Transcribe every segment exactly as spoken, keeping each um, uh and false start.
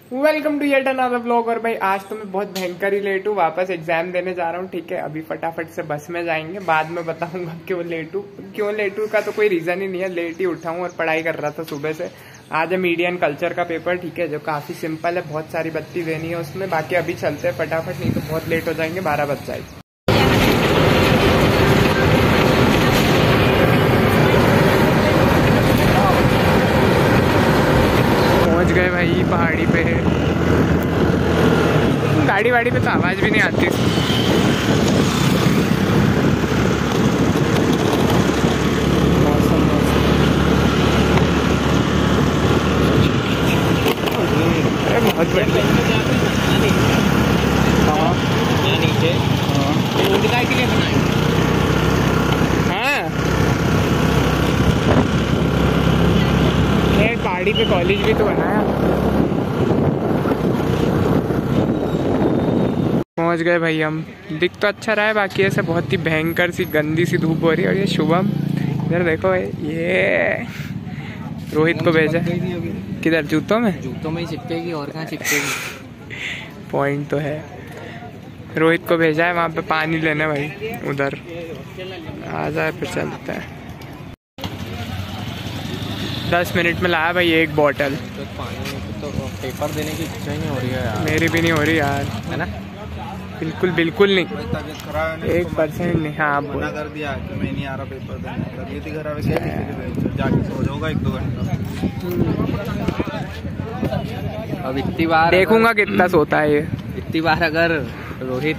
Welcome to yet another vlog. और भाई आज तो मैं बहुत भयंकर ही लेट हूँ, वापस एग्जाम देने जा रहा हूँ। ठीक है, अभी फटाफट से बस में जाएंगे, बाद में बताऊंगा क्यों लेट हूँ। क्यों लेट हूँ का तो कोई रीजन ही नहीं है, लेट ही उठा हूँ और पढ़ाई कर रहा था सुबह से। आज है मीडिया एंड कल्चर का पेपर, ठीक है, जो काफी सिंपल है, बहुत सारी बत्ती देनी है उसमें। बाकी अभी चलते हैं फटाफट, नहीं तो बहुत लेट हो जाएंगे, बारह बज जाएगी। पहुंच गए भाई पहाड़ी पे। गाड़ी वाड़ी पे तो आवाज भी नहीं आती। अरे बहुत बढ़िया। नीचे के लिए बनाए। हाँ, पहाड़ी पे कॉलेज भी तो बनाया। पहुंच गए भाई हम। दिख तो अच्छा रहा है, बाकी ऐसे बहुत ही भयंकर सी गंदी सी धूप हो रही है। और ये शुभम इधर देखो, ये रोहित को भेजा किधर, जूतों में जूतों में ही चिपकेगी और कहाँ चिपकेगी। पॉइंट तो है। रोहित को भेजा है वहाँ पे पानी लेने भाई, उधर आ जाए फिर चलता है। दस मिनट में लाया भाई एक बॉटल। तो पानी तो पेपर देने की इच्छा ही नहीं हो रही है यार। मेरी भी नहीं हो रही यार, है ना। बिल्कुल बिल्कुल नहीं, एक परसेंट नहीं। हाँ, मना कर दिया कि मैं नहीं आ रहा पेपर देने। तबीयत ही खराब है, जाके सो जाऊंगा एक दो घंटा। अब इतनी बार देखूंगा कितना सोता है ये। इतनी बार अगर रोहित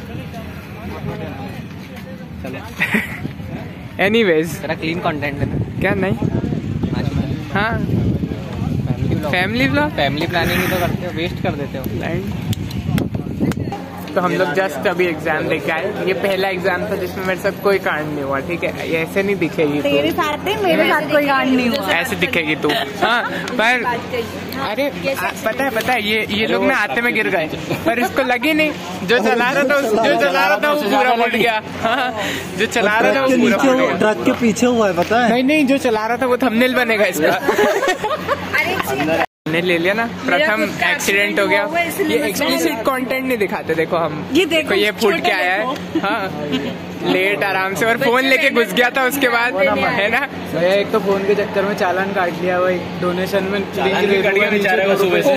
चलो एनीवेज तेरा क्लीन कंटेंट है क्या? नहीं, हाँ फैमिली व्लॉग, फैमिली प्लानिंग ही तो करते हो, वेस्ट कर देते हो। तो हम लोग जस्ट अभी एग्जाम देके आए। ये पहला एग्जाम था जिसमें मेरे साथ कोई कांड नहीं हुआ, ठीक है। ये ऐसे नहीं दिखेगी तेरे साथ है, मेरे साथ कोई कांड नहीं हुआ, ऐसे दिखेगी तू। हाँ पर अरे पता है पता है ये ये लोग ना आते में गिर गए, पर इसको लगी नहीं। जो चला रहा था जो चला रहा था वो पूरा फट गया। हाँ, जो चला रहा था वो पूरा फट गया। ट्रक के पीछे हुआ है, पता है? नहीं नहीं, जो चला रहा था वो थंबनेल बनेगा इसका। ने ले लिया ना, प्रथम एक्सीडेंट हो गया। ये एक्सप्लिसिट कंटेंट नहीं दिखाते, देखो हम ये देखो, ये फूट के आया है। हाँ, लेट आराम से, और फोन लेके घुस गया था उसके बाद, है ना। एक तो फोन के चक्कर में चालान काट लिया भाई, डोनेशन में कट गया बेचारे का सुबह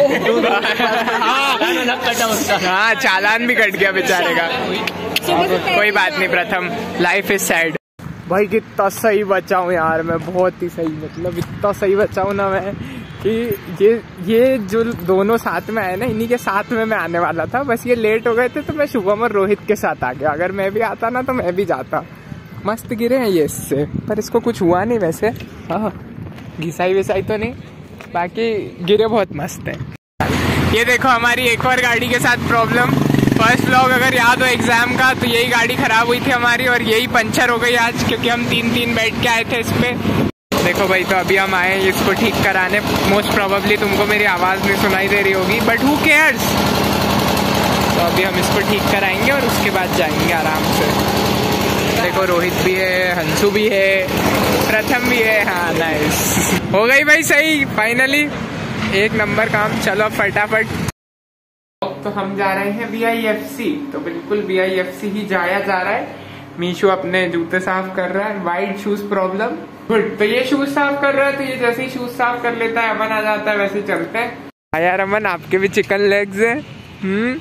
से। हाँ, चालान भी कट गया बेचारे का। कोई बात नहीं प्रथम, लाइफ इज सैड। भाई कितना सही बचा हूँ यार मैं, बहुत ही सही, मतलब इतना सही बचा हूँ ना मैं कि ये ये जो दोनों साथ में आए ना, इन्हीं के साथ में मैं आने वाला था। बस ये लेट हो गए थे तो मैं शुभम और रोहित के साथ आ गया। अगर मैं भी आता ना तो मैं भी जाता। मस्त गिरे हैं ये इससे, पर इसको कुछ हुआ नहीं वैसे। हाँ, घिसाई विसाई तो नहीं, बाकी गिरे बहुत मस्त है। ये देखो हमारी एक और गाड़ी के साथ प्रॉब्लम। फर्स्ट व्लॉग अगर याद हो एग्जाम का, तो यही गाड़ी खराब हुई थी हमारी, और यही पंचर हो गई आज, क्योंकि हम तीन तीन बैठ के आए थे इस पे। देखो भाई, तो अभी हम आए इसको ठीक कराने। मोस्ट प्रोबेबली तुमको मेरी आवाज़ नहीं सुनाई दे रही होगी, बट हु केयर्स। तो अभी हम इसको ठीक कराएंगे और उसके बाद जाएंगे आराम से। देखो रोहित भी है, हंसू भी है, प्रथम भी है। हाँ नाइस, हो गई भाई सही, फाइनली एक नंबर काम। चलो फटाफट। तो हम जा रहे हैं वी आई एफ सी, तो बिल्कुल वी आई एफ सी ही जाया जा रहा है। मीशू अपने जूते साफ कर रहा है, वाइट शूज प्रॉब्लम। गुड, तो ये शूज साफ कर रहा है, तो ये जैसे ही शूज साफ कर लेता है, अमन आ जाता है, वैसे ही चलते हैं। यार अमन, आपके भी चिकन लेग्स हैं। हम्म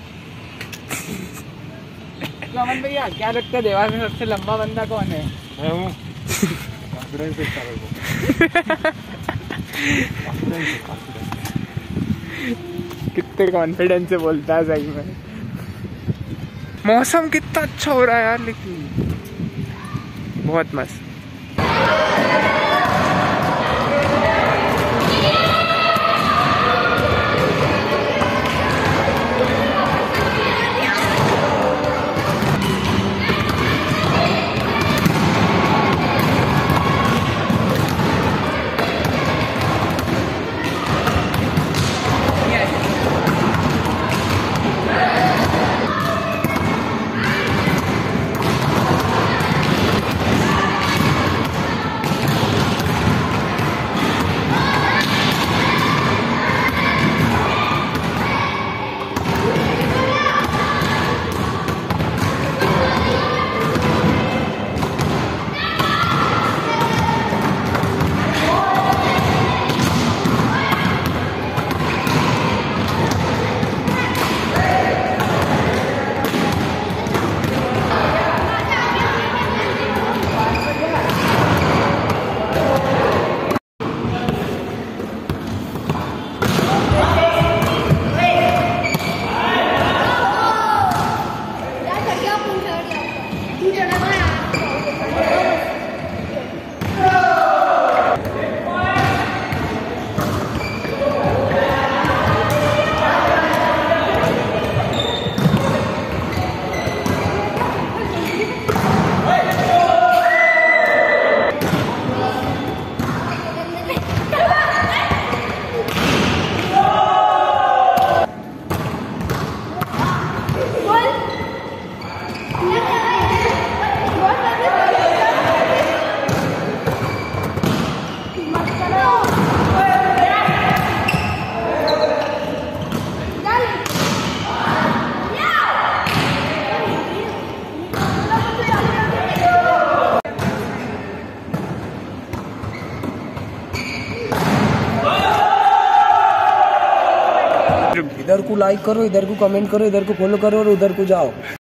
तो अमन भैया क्या लगता है देवास में सबसे लंबा बंदा कौन है? मैं हूँ। कितने कॉन्फिडेंस से बोलता है सही में। मौसम कितना अच्छा हो रहा है यार, लेकिन बहुत मस्त। इधर को लाइक करो, इधर को कमेंट करो, इधर को फॉलो करो और उधर को जाओ।